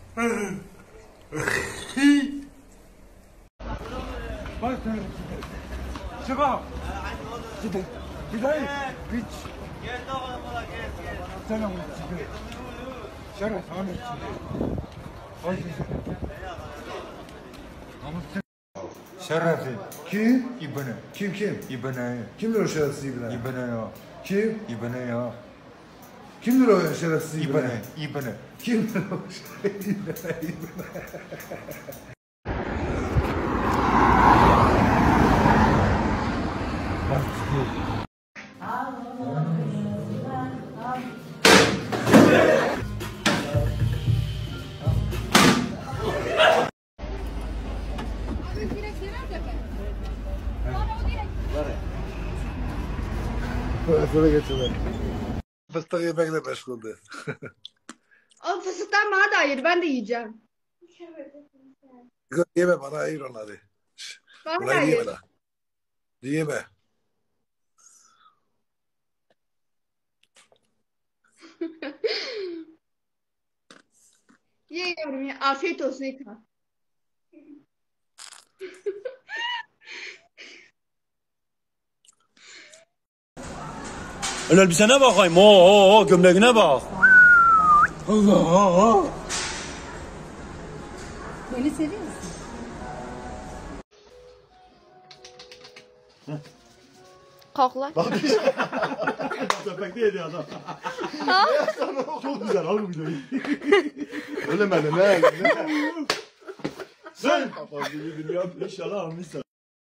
Bak şaba. Gidey. Hiç. Gel de oğlum ola gel. Selam. Şeref Ahmet. Hoş Şerefi. Kim? İbne. Kim? İbne. Kimdir o şerefsiz İbne? İbne ya. Kim? İbne ya. Kimdir o şerefsiz İbne? İbne. Kimdir o şerefsiz İbne? Böyle getirdim. Fıstık yemekle meşguldü. O fıstıktan bana da ayır. Ben de yiyeceğim. Yeme bana ayır onları. Bana da Bunları ayır. yeme lan. Yeme. Ye yavrum ya. Afiyet olsun İkram. El elbisene bakayım. Oo gömleğine bak. Allah. Beni seviyor musun? Kokla. Köpek değil adam. Çok güzel al bu videoyu. Öyle beni ne? Sen. İnşallah almışsın.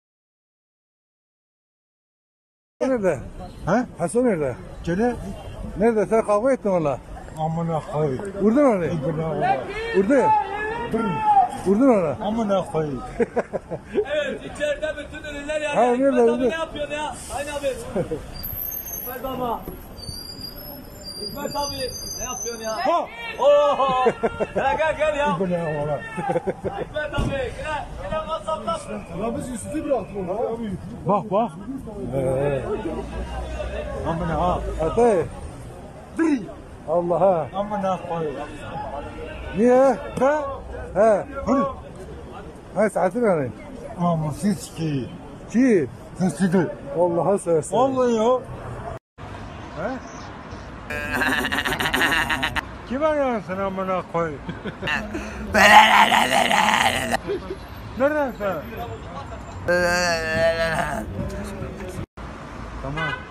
Nerede? Ha? Hasan nerede? Gene Nerede? Sen kavga ettin onunla. amına koy. Vurdun onu. İbne ya. Vurdun. Vurdun onu. Amına koy. Evet içeride bütün ürünler yani. Ha, nerede, İsmet abi nerede? ne yapıyorsun ya? Aynı abi. İsmet baba. İsmet abi ne yapıyorsun ya? Ha! Oo. Gel ya. İbne ya. İsmet abi yine WhatsApp'ta. Ya biz üstü bıraktık onu. Abi. Bak. Amına ha. Atay. Allah'a. Amına koy. Niye? Ha? He. Hadi. Ha saatini arayın. Ama siz ki. Ki. Siz Allah'a seversen. Vallahi ya. He? Kim arıyorsun amına koy? Nereden sen? Tamam.